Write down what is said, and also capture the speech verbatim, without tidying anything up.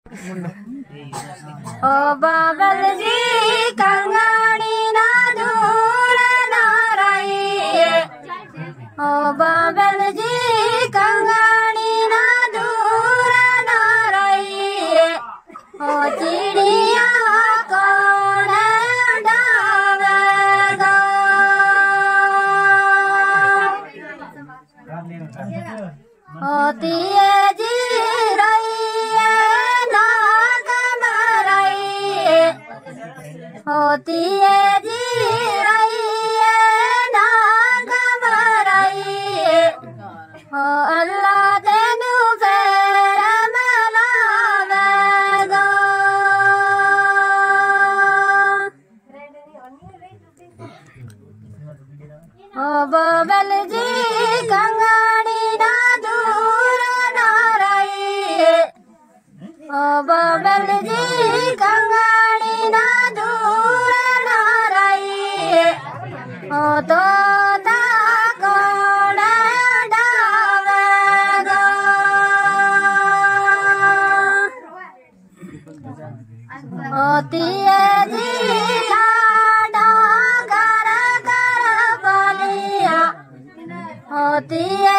ओ बाबल जी कंगाणी ना दूर ना रही, ओ बाबल जी कंगाणी ना दूर ना रही, ओ चिड़िया कौन डावेगा, ओ तिये जी होती है जी रही है ना घबराई, ओ अल्लाह तेनू फेर मिलावेगा, ओ बाबल जी कंगाणी ना दूर ना रही, ओ बाबल जी कंगाणी ना ओ तोता कौन डावेगा, ओ तिये जी लाडा कर कर बलिया, ओ तिये